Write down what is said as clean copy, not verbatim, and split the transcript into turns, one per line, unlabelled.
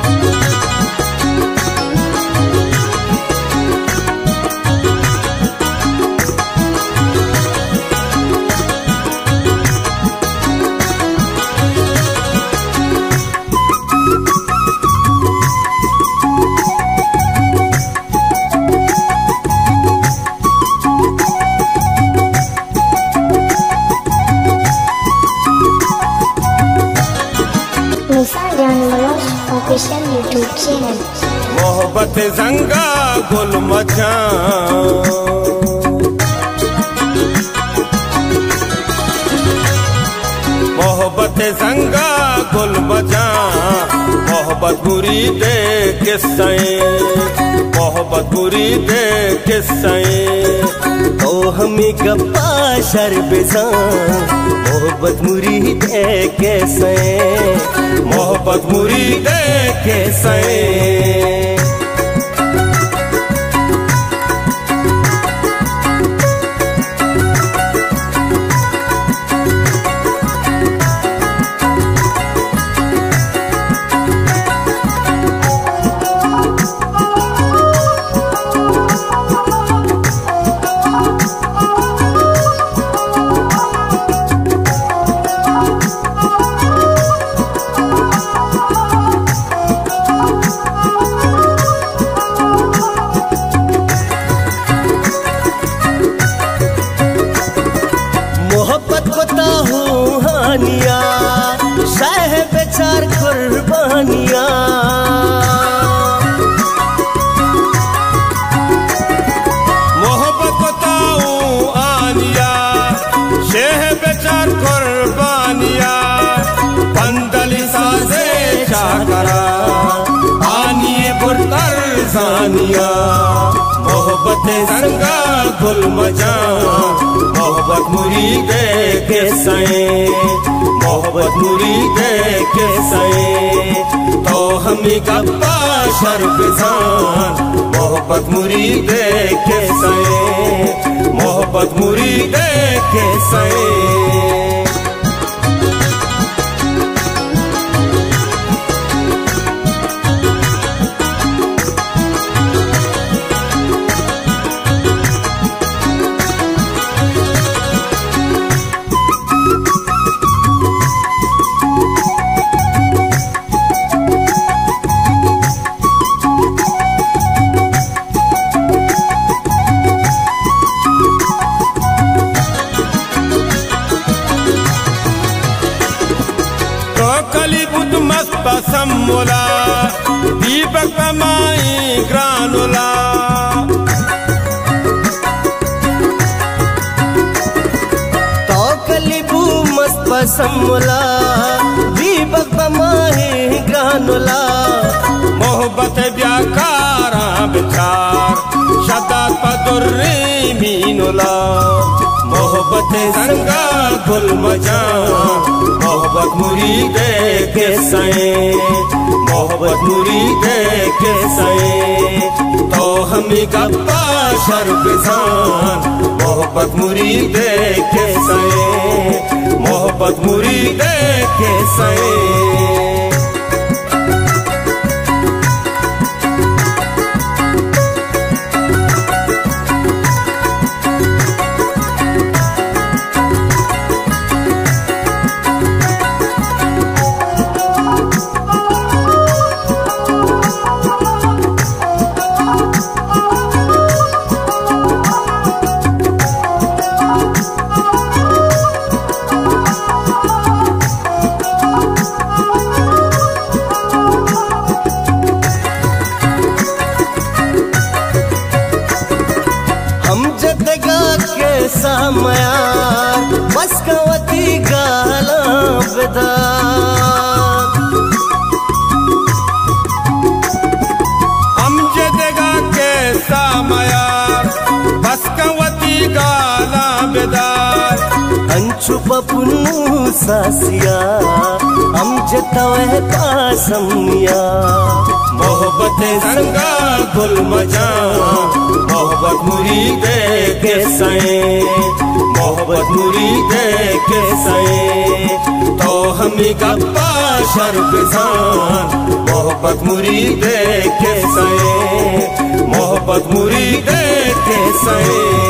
Official YouTube channel.
मोहब्बत जंगा गुल मचा, मोहब्बत जंगा गुल मचा, मोहब्बत बुरी दे किस्सें, मोहब्बत बुरी दे किस्सें,
तो हमें गप्पा शरबजा, मोहब्बत मुरीद है कैसे,
मोहब्बत मुरीद है कैसे।
शाह बेचार कुर्बानिया,
मोहब्बत बताऊं आनिया, शेह बेचार कुर्बानिया, बंदली साजे चाकरा, आनिए बुरतर जानिया, मोहब्बत संगा गुल मजा, मोहब्बत मुरीद कैसे, मोहब्बत मुरीद कैसे, तो हमें गप्पा शर्बजान, मोहब्बत मुरीद कैसे, मोहब्बत मुरीद कैसे। कली बुद्ध मस्त सम्मुला, दीपक माई ग्रानुला,
तो कली बू मस्त सम्मुला, दीपक माई ग्रानुला,
मोहब्बत ब्याकारा बिचार, शदात पदुर्री मीनुला, मोहब्बत संगा गुल मजा, मोहब्बत मुरीद कैसे, मोहब्बत मुरीद कैसे, तो हमें गप्पा शर्बजान, मोहब्बत मुरीद कैसे, मोहब्बत मुरीद कैसे।
सामया बस कवती गाला बदा,
हम जगह के सामया बस कवती गाला बेदार,
अंचु पपुन्नु सासिया हम जतवे पासमिया,
मोहब्बत संगा गुल मजा, मोहब्बत मुरीद कैसे, मोहब्बत मुरीद कैसे, तो हमें गप्पा शर्बजान, मोहब्बत मुरीदे के सए मोहब्बत मुरीदे के सए